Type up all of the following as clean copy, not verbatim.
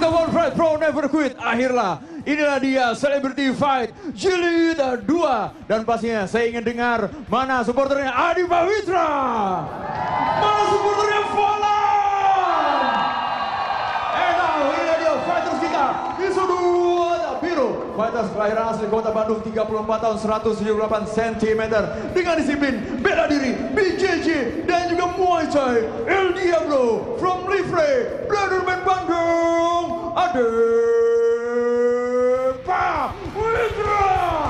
the one fight pro never quit. Akhirnya inilah dia Celebrity Fight Jilid 2. Dan pastinya saya ingin dengar mana supporternya Adi Pawitra, mana supporternya Volan. And now inilah dia fighters kita di sudut biru. Fighters kelahiran asli kota Bandung, 34 tahun, 178 cm. Dengan disiplin bela diri, BJJ, dan juga Muay Thai. El Diablo from Livre, Brotherman Bandung, Adi Pawitra.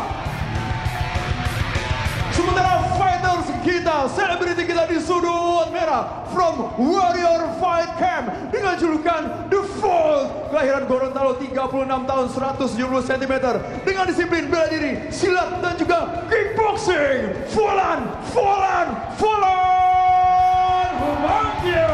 Sementara fighters kita, selebriti kita di sudut merah from Warrior Fight Camp dengan julukan The Fourth, kelahiran Gorontalo, 36 tahun, 170 cm, dengan disiplin bela diri, silat, dan juga kickboxing. Volan Humangyo.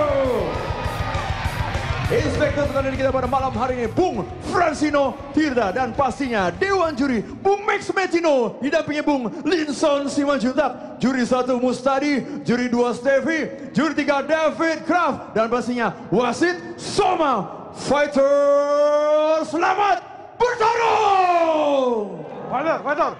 Inspektur pertandingan kita pada malam hari ini, Bung Francino Tirta, dan pastinya Dewan Juri, Bung Max Metino, didampingi Bung Linson Simanjuntak, Juri 1 Mustadi, Juri 2 Stevie, Juri 3 David Kraft, dan pastinya Wasit Soma. Fighter, selamat bertarung! Fighter!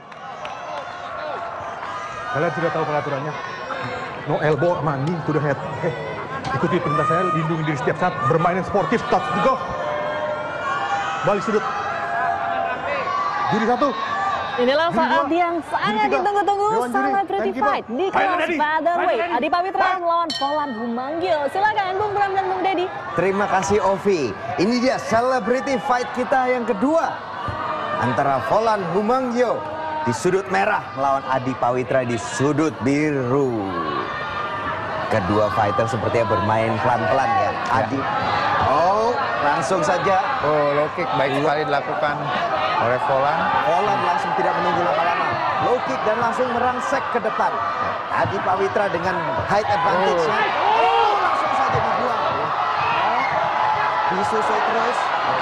Kalian sudah tahu peraturannya. No elbow sama knee to the head. Ikuti perintah saya, lindungi diri setiap saat, bermain yang sportif, touch the go. Balik sudut. Juri 1. Inilah saat yang sangat ditunggu-tunggu, Celebrity Fight di kelas featherweight. Adi Pawitra melawan Volan Humangyo. Silakan Bung Bram dan Bung Dedi. Terima kasih Ovi. Ini dia Celebrity Fight kita yang kedua antara Volan Humangyo di sudut merah melawan Adi Pawitra di sudut biru. Kedua fighter sepertinya bermain pelan-pelan ya. Adi, langsung saja. Low kick baik sekali dilakukan oleh Volan. Volan langsung tidak menunggu lama-lama. Low kick dan langsung merangsek ke depan. Adi Pawitra dengan height advantage. Langsung saja dibuang. Disusul terus.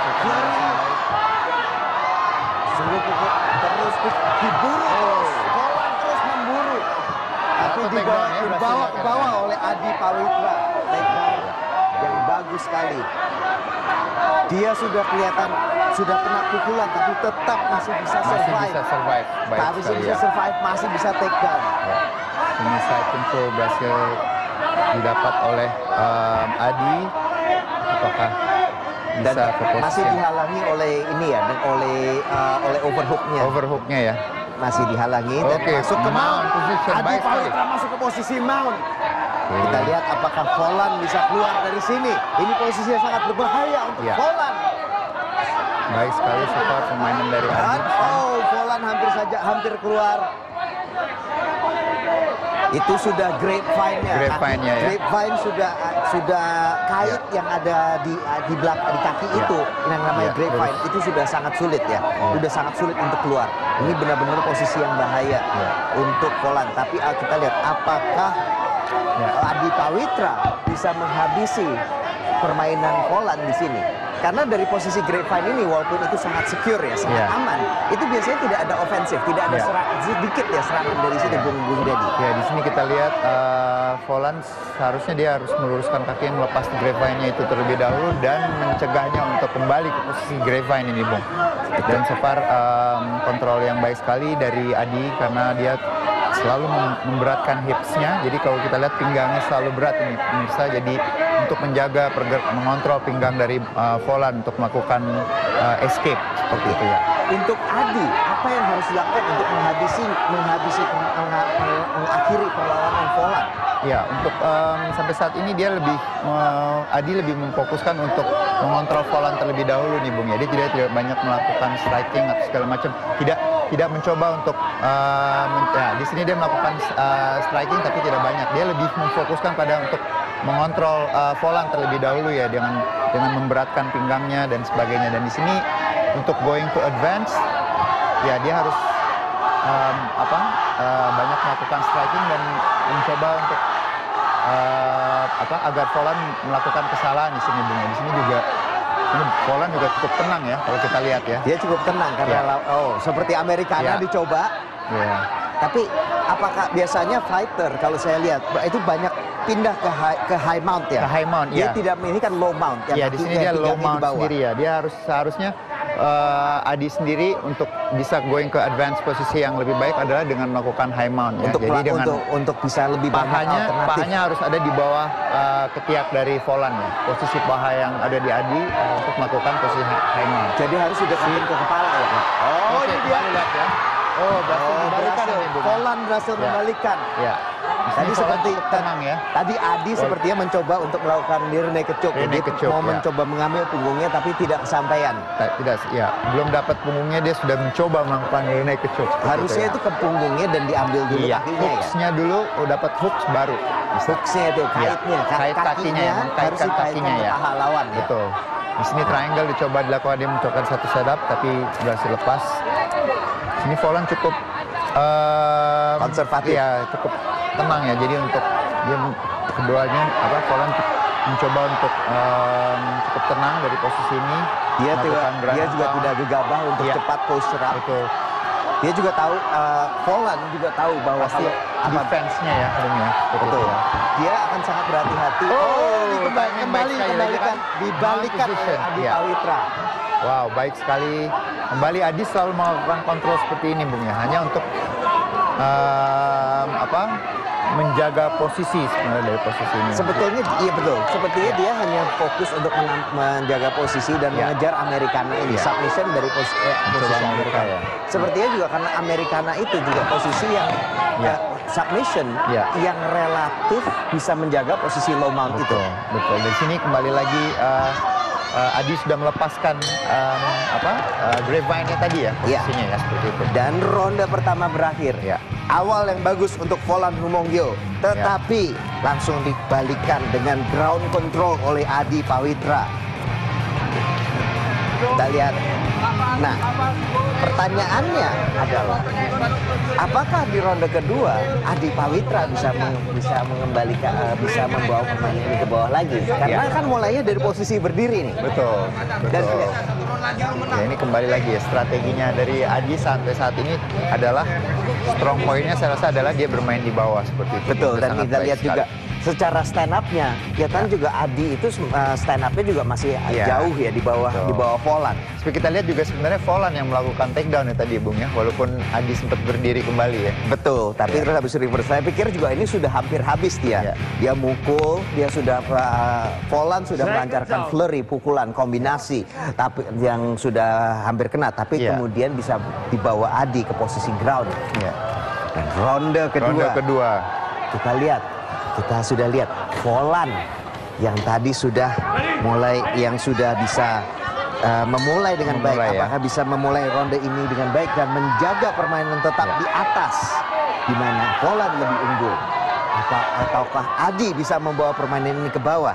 Sungguh terus diburu. Volan terus memburu. Tapi dibawa ke bawah oleh Adi Pawitra. Takedown yang bagus sekali. Dia sudah kelihatan sudah kena pukulan tapi tetap masih bisa survive. Masih bisa survive. Baik masih sekali, bisa survive, masih bisa take down. Ini side control berhasil didapat oleh Adi. Apakah Dan bisa ke posisi masih dihalangi oleh ini ya, dan oleh overhooknya. overhooknya ya? Masih dihalangi dan Oke, masuk ke mount. position Adi baik sekali. Pawitra masuk ke posisi mount. Kita lihat apakah Volan bisa keluar dari sini. Ini posisi yang sangat berbahaya untuk Volan. Baik sekali support permainan dari Adi. Volan hampir keluar. Itu sudah grapevine-nya. Grapevine-nya ya. Grapevine sudah kait yang ada di belakang di kaki itu yang namanya grapevine. Itu sudah sangat sulit ya. Sudah sangat sulit untuk keluar. Ini benar-benar posisi yang bahaya untuk Volan. Tapi kita lihat apakah Adi Pawitra bisa menghabisi permainan Volan di sini. Karena dari posisi grapevine ini walaupun itu sangat secure ya, sangat aman, itu biasanya tidak ada ofensif, tidak ada sedikit ya serangan dari sini Bung Dedi. Ya, di sini kita lihat Volan seharusnya dia harus meluruskan kaki, melepas grapevine-nya itu terlebih dahulu dan mencegahnya untuk kembali ke posisi grapevine ini, Bung. Dan so far kontrol yang baik sekali dari Adi karena dia selalu memberatkan hipsnya. Jadi kalau kita lihat pinggangnya selalu berat ini pemirsa. Jadi untuk menjaga mengontrol pinggang dari Volan untuk melakukan escape seperti itu ya. Untuk Adi, apa yang harus dilakukan untuk mengakhiri perlawanan Volan? Ya, untuk sampai saat ini dia Adi lebih memfokuskan untuk mengontrol Volan terlebih dahulu nih Bung ya. Dia tidak banyak melakukan striking atau segala macam. Tidak mencoba untuk di sini dia melakukan striking tapi tidak banyak. Dia lebih memfokuskan pada untuk mengontrol Volan terlebih dahulu ya dengan memberatkan pinggangnya dan sebagainya. Dan di sini untuk going to advance ya dia harus banyak melakukan striking dan mencoba untuk agar Volan melakukan kesalahan di sini Bung. Di sini juga Volan juga cukup tenang ya kalau kita lihat ya. Dia cukup tenang karena seperti Americana dicoba. Tapi apakah biasanya fighter kalau saya lihat itu banyak pindah ke high mount ya. Ke high mount, Dia ya. tidak, ini kan low mount ya. Iya, di sini dia low mount sendiri ya. Dia seharusnya Adi sendiri untuk bisa going ke advance posisi yang lebih baik adalah dengan melakukan high mount ya. Jadi dengan untuk bisa lebih banyak alternatif. Pahanya harus ada di bawah ketiak dari Volan ya. Posisi paha yang ada di Adi untuk melakukan posisi high mount. Jadi harus didekatin ke kepala ya. Oh, Oke, ini dia. lihat ya. Oh, berhasil dibalikan ini, Bung. Volan berhasil Ya. membalikan. Ya. Tadi seperti tenang ya. Tadi Adi sepertinya mencoba untuk melakukan rear naked choke. Rear Dia naked choke, mau ya. mencoba mengambil punggungnya tapi tidak kesampaian. Tidak, ya. Belum dapat punggungnya dia sudah mencoba melakukan rear naked choke. Harusnya itu ke punggungnya dan diambil dulu Iya, kakinya ya. hooks-nya dulu, dapat hooks baru. Hooks-nya itu, kaitnya, Kait kakinya ya, harus mengkaitkan dikaitkan kakinya ke ya. paha lawan ya. Betul. Di sini triangle dicoba dilakukan, dia mencoba satu setup tapi berhasil lepas. Ini Volan cukup konservatif. Ya, cukup tenang ya. Jadi untuk dia keduanya Volan mencoba untuk cukup tenang dari posisi ini. Dia melakukan juga tidak gegabah untuk Iya. cepat posture up. Betul. Dia juga tahu, Volan juga tahu bahwa Pasti defense-nya ya, betul. Dia akan sangat berhati-hati. timing baik sekali lagi kan. Dibalikan oleh Position. Adi Iya. Pawitra. Wow, baik sekali. Kembali Adi selalu melakukan kontrol seperti ini, Bung ya. Hanya untuk menjaga posisi sebenarnya dari posisi ini. Sebetulnya iya betul. Sepertinya dia hanya fokus untuk menjaga posisi dan Iya. mengejar Americana ini. Iya. Submission dari posisi Amerika, Americana. ya. Sepertinya juga karena Americana itu juga posisi yang Iya. submission Iya. yang relatif bisa menjaga posisi low mount itu. Betul, betul. Di sini kembali lagi Adi sudah melepaskan grapevine-nya tadi ya, posisinya ya seperti itu. Dan ronde pertama berakhir. Ya. Awal yang bagus untuk Volan Humongyo, tetapi langsung dibalikan dengan ground control oleh Adi Pawitra. Kita lihat. Nah, pertanyaannya adalah apakah di ronde kedua Adi Pawitra bisa mengembalikan bisa membawa permainan ini ke bawah lagi? Karena kan mulainya dari posisi berdiri nih. Betul, Dan betul. Ya ini kembali lagi ya, strateginya dari Adi sampai saat ini adalah strong point-nya saya rasa adalah dia bermain di bawah seperti itu. Betul, Itu dan sangat kita baik lihat juga sekali. secara stand up-nya, kelihatan juga Adi itu stand up-nya juga masih Iya. jauh ya di bawah Volan. Seperti kita lihat juga sebenarnya Volan yang melakukan takedown ya tadi ya Bung ya, walaupun Adi sempat berdiri kembali ya. Betul, tapi terus habis reverse. Saya pikir juga ini sudah hampir habis dia. Iya. Dia mukul, dia sudah Volan sudah melancarkan flurry, pukulan, kombinasi, tapi yang sudah hampir kena. Tapi Iya. kemudian bisa dibawa Adi ke posisi ground. Iya. Dan ronde kedua. Kita sudah lihat Volan yang tadi sudah bisa memulai dengan baik. Ya. Apakah bisa memulai ronde ini dengan baik dan menjaga permainan tetap di atas, di mana Volan lebih unggul? Ataukah Adi bisa membawa permainan ini ke bawah?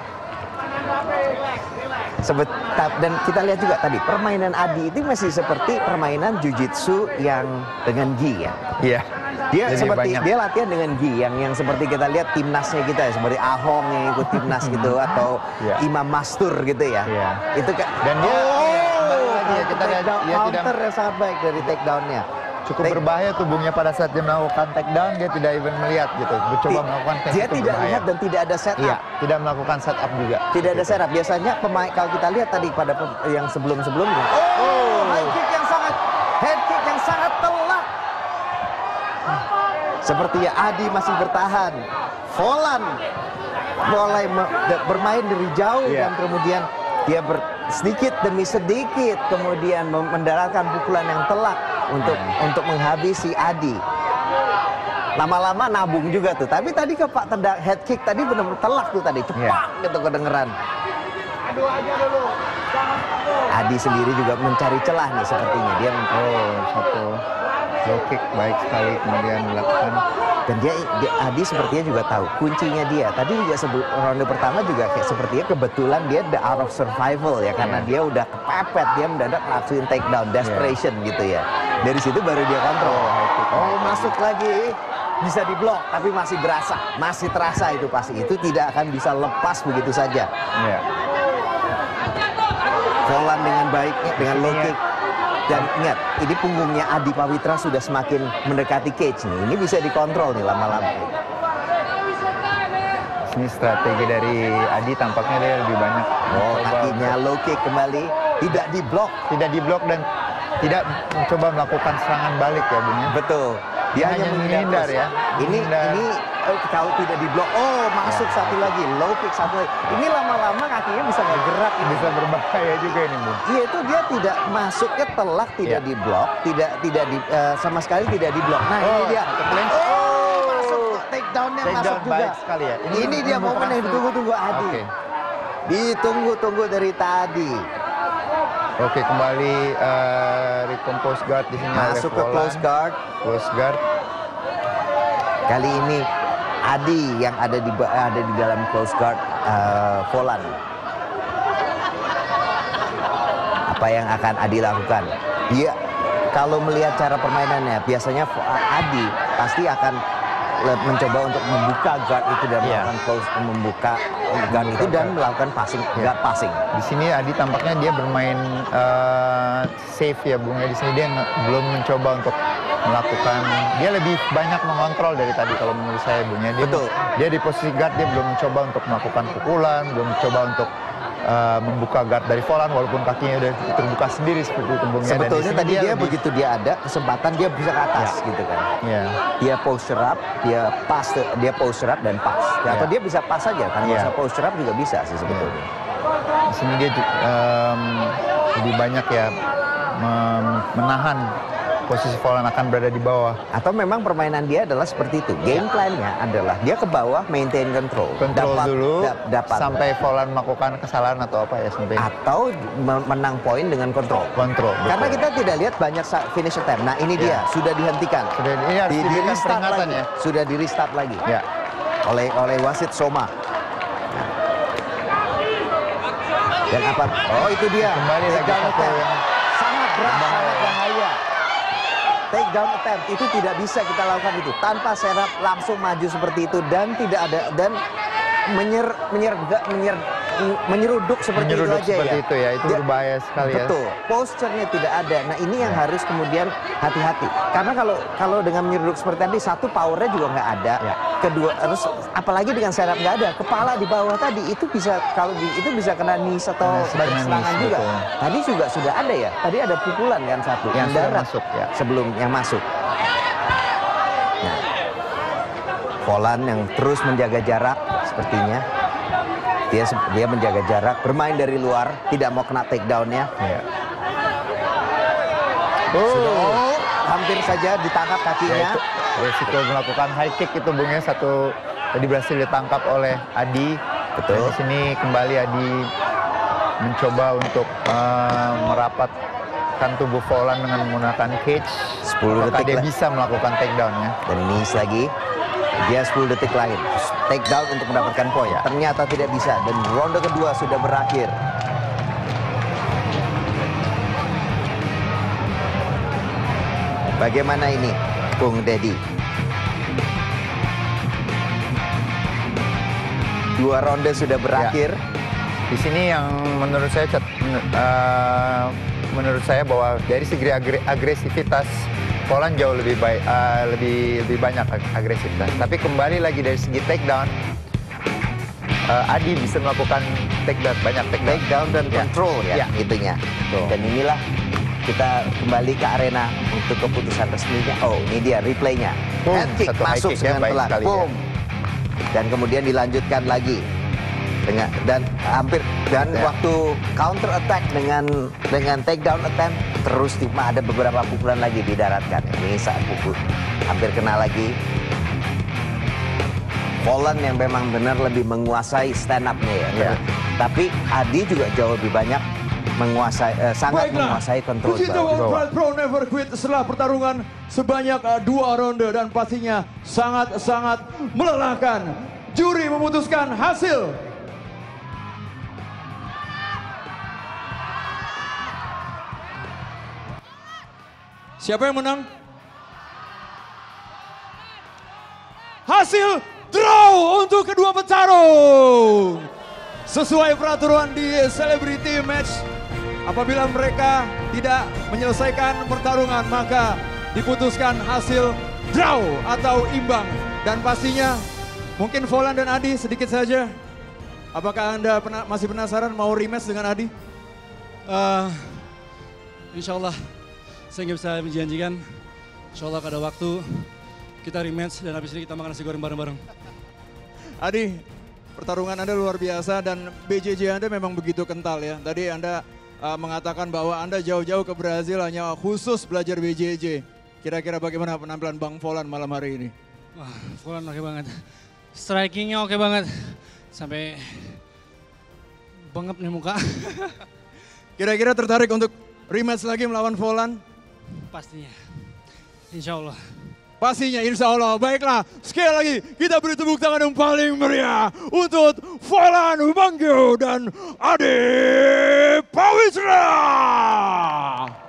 Dan kita lihat juga tadi permainan Adi itu masih seperti permainan jiu-jitsu yang dengan gi ya. Iya. Dia Jadi seperti banyak. dia latihan dengan gi yang seperti kita lihat timnasnya kita ya, seperti Ahong yang ikut timnas gitu atau Iya. Imam Mastur gitu ya. Iya. Itu kan Dan dia kembali lagi ya, kita lihat dia tidak counter yang sangat baik dari takedown-nya. cukup berbahaya tubuhnya pada saat dia melakukan takedown, dia tidak even melihat gitu. Mencoba melakukan take Dia itu tidak berbahaya. lihat dan tidak ada setup. Iya, tidak melakukan setup juga. Tidak ada Gitu. setup. Biasanya pemain kalau kita lihat tadi pada yang sebelum-sebelumnya. High kick yang sangat head kick yang sangat telak. Sepertinya Adi masih bertahan. Volan mulai bermain dari jauh dan kemudian dia sedikit demi sedikit kemudian mendaratkan pukulan yang telak untuk menghabisi Adi. Lama-lama nabung juga tuh. Tapi tadi ke Pak head kick tadi benar-benar telak tuh tadi. Cepat gitu kedengeran. Adi sendiri juga mencari celah nih sepertinya. Dia satu low kick baik sekali kemudian dilakukan. dan Adi sepertinya juga tahu kuncinya dia. Tadi juga ronde pertama juga kayak sepertinya kebetulan dia the art of survival ya karena dia udah kepepet, dia mendadak langsung takedown, desperation gitu ya. Dari situ baru dia kontrol. Masuk lagi. Bisa diblok, tapi masih terasa itu pasti. Itu tidak akan bisa lepas begitu saja. Volan dengan baiknya, dengan low kick. Dan ingat, ini punggungnya Adi Pawitra sudah semakin mendekati cage nih. Ini bisa dikontrol nih lama-lama. Ini strategi dari Adi, tampaknya dia lebih banyak. Oh, kakinya low kick kembali, tidak diblok. Tidak diblok dan tidak mencoba melakukan serangan balik ya Bung ya. Betul. Dia hanya menghindar ya. Ini kalau tidak diblok, oh masuk satu lagi, low kick satu lagi. Ini lama-lama kakinya bisa nggak gerak, Bisa berbahaya juga ini Bung. Iya, itu dia tidak masuknya telak, tidak diblok, tidak sama sekali tidak diblok. Nah ini dia. Masuk takedown-nya masuk juga. Baik sekali ya. Ini dia momen yang ditunggu-tunggu Adi. Oke. Ditunggu-tunggu dari tadi. Oke, kembali recompose guard di sini. Masuk ke close guard. Close guard. Kali ini Adi yang ada di dalam close guard Volan. Apa yang akan Adi lakukan? Dia kalau melihat cara permainannya, biasanya Adi pasti akan mencoba untuk membuka guard itu dan melakukan close, membuka guard itu dan melakukan passing, guard passing. Di sini Adi tampaknya dia bermain safe ya Bung ya. Di sini dia belum mencoba untuk melakukan, dia lebih banyak mengontrol dari tadi kalau menurut saya Bung ya. Dia di posisi guard, dia belum mencoba untuk melakukan pukulan, belum mencoba untuk membuka guard dari Volan walaupun kakinya udah terbuka sendiri seperti itu Bung ya. Sebetulnya tadi dia begitu dia ada kesempatan dia bisa ke atas gitu kan. Dia posture up, dia posture up dan pass. Atau dia bisa pass saja kan, bisa posture up juga bisa sih sebetulnya. Di sini dia lebih banyak ya menahan posisi Volan akan berada di bawah. Atau memang permainan dia adalah seperti itu. Game plan-nya adalah dia ke bawah maintain control. Dulu dapat sampai Volan melakukan kesalahan atau apa ya sampai. Atau menang poin dengan kontrol. Betul. Karena kita tidak lihat banyak finish attempt. Nah ini dia sudah dihentikan. Ini harus di restart lagi. Ya. Sudah di restart lagi. Ya. Oleh wasit Soma. Nah. Dan apa? Oh itu dia. Kembali lagi satu yang sangat berat, sangat bahaya. Takedown attempt itu tidak bisa kita lakukan itu tanpa serap langsung maju seperti itu dan tidak ada dan menyeruduk seperti itu aja seperti ya. Itu berbahaya sekali ya. Betul. Posturnya tidak ada. Nah ini yang harus kemudian hati-hati. Karena kalau dengan menyeruduk seperti tadi, satu powernya juga nggak ada. Kedua harus apalagi dengan serap nggak ada. Kepala di bawah tadi itu bisa itu bisa kena knees atau serangan juga. Tadi juga sudah ada ya. Tadi ada pukulan kan satu yang darat masuk ya. Sebelum yang masuk. Nah, Volan yang terus menjaga jarak sepertinya. Dia menjaga jarak, bermain dari luar, tidak mau kena takedown-nya. Hampir saja ditangkap kakinya. Resiko melakukan high kick itu Bung ya, satu tadi berhasil ditangkap oleh Adi. Betul. Di sini kembali Adi mencoba untuk merapatkan tubuh Volan dengan menggunakan cage. 10 detik dia bisa melakukan takedown ya. Dan ini lagi. Dia 10 detik lain, take down untuk mendapatkan poin. Ternyata tidak bisa dan ronde kedua sudah berakhir. Bagaimana ini, Bung Dedi? 2 ronde sudah berakhir. Di sini yang menurut saya bahwa dari segi agresivitas Volan jauh lebih baik, lebih banyak agresivitas. Tapi kembali lagi dari segi takedown, Adi bisa melakukan banyak takedown dan control ya. Itunya. Dan inilah kita kembali ke arena untuk keputusan resminya. Oh, ini dia replaynya. Head kick masuk dengan telak. Boom. Dan kemudian dilanjutkan lagi. Dan waktu counter attack dengan takedown attempt terus ada beberapa pukulan lagi didaratkan. Ini saat pukul hampir kena lagi. Volan yang memang benar lebih menguasai stand up-nya ya. Tapi Adi juga jauh lebih banyak sangat menguasai kontrol. Pride Pro Never Quit setelah pertarungan sebanyak 2 ronde dan pastinya sangat melelahkan. Juri memutuskan hasil. Siapa yang menang? Hasil draw untuk kedua petarung. Sesuai peraturan di Celebrity Match, apabila mereka tidak menyelesaikan pertarungan, maka diputuskan hasil draw atau imbang. Dan pastinya Mungkin Volan dan Adi sedikit saja. Apakah Anda masih penasaran mau rematch dengan Adi? Insya Allah saya nggak bisa menjanjikan. Insya Allah ada waktu kita rematch dan habis ini kita makan nasi goreng bareng-bareng. Adi, pertarungan Anda luar biasa dan BJJ Anda memang begitu kental ya. Tadi Anda mengatakan bahwa Anda jauh-jauh ke Brazil hanya khusus belajar BJJ. Kira-kira bagaimana penampilan Bang Volan malam hari ini? Wah, Volan oke banget. Strikingnya oke banget. Sampai bengep nih muka. Kira-kira tertarik untuk rematch lagi melawan Volan? Pastinya. Insya Allah. Pastinya insya Allah. Baiklah, sekali lagi kita beri tepuk tangan yang paling meriah untuk Volan Humangio dan Adi Pawitra.